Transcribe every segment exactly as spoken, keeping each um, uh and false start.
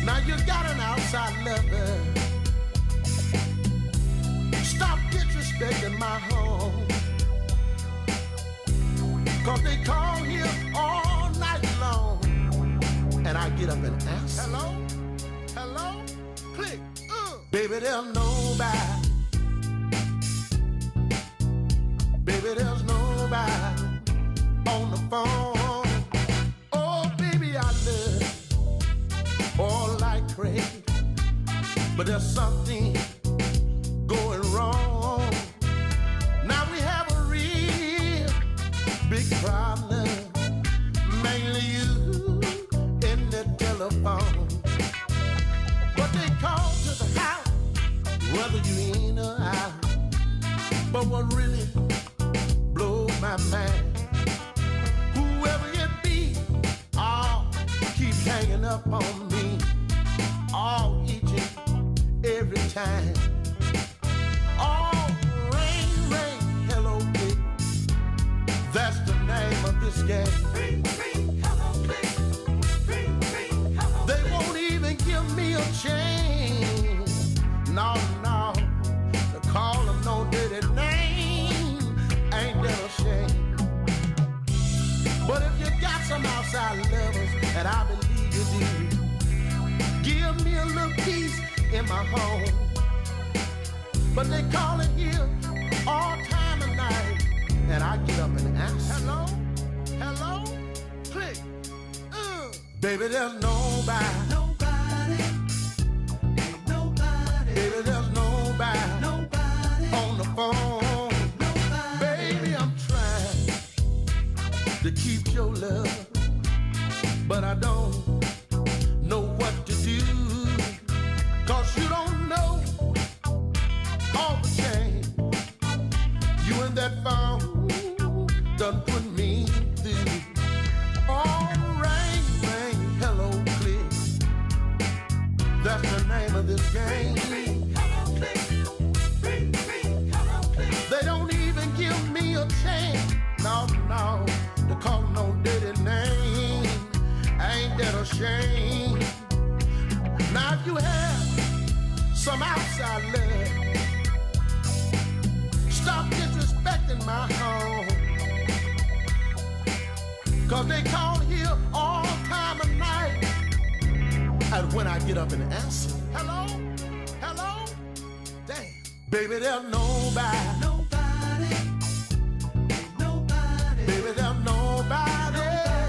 Now you got an outside lover. Stop disrespecting my home. Cause they call here all night long. And I get up and ask, hello? Hello? Click. Uh. Baby, there's nobody. Baby, there's nobody on the phone. Oh, baby, I love all like crazy. But there's something going wrong. Now we have a real big problem. Mainly you in the telephone. But they call to the house, whether you in or out. But what really blows my mind, whoever it be, oh, keep hanging up on me, all each and every time. Oh, ring, ring, hello, baby. That's the name of this game. Ring, ring, hello, baby. Ring, ring, hello, they won't even give me a chance. No, no, to call them no dirty name. Ain't that a shame? But if you got some outside lovers, and I believe you do, give me a little peace in my home. But they call it here all time of night, and I get up and ask, hello, hello, click. Uh. Baby, there's nobody, nobody, ain't nobody. Baby, there's nobody, nobody on the phone. Nobody. Baby, I'm trying to keep your love, but I don't know what to do. Cause you don't know all the change you and that phone done put me through. Oh, ring, ring, hello, click. That's the name of this game. Ring, hello, click. Ring, ring, hello, click. They don't even give me a chance, no, no, to call no dirty name. Ain't that a shame? Now if you have some outside love, stop disrespecting my home. Cause they call here all time of night. And when I get up and answer, hello, hello, damn, baby, there's nobody, nobody, ain't nobody, baby, there's nobody,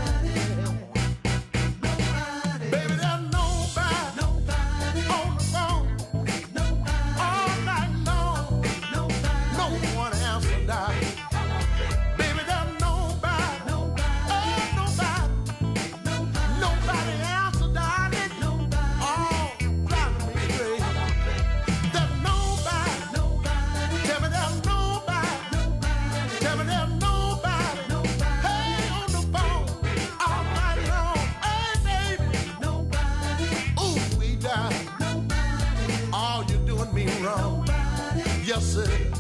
nobody, baby, there's nobody, nobody on the phone, ain't nobody, all night long, ain't nobody, no one else to die. Baby, there's nobody, nobody, oh, nobody, ain't nobody, nobody else to die. Oh, driving me crazy. There's nobody, nobody. Tell me there's nobody, nobody. Tell me there's nobody, nobody. Hey, on the phone, all night long. Hey, baby, nobody. Ooh, we die. Nobody. Oh, you're doing me wrong. Nobody. Yes, sir.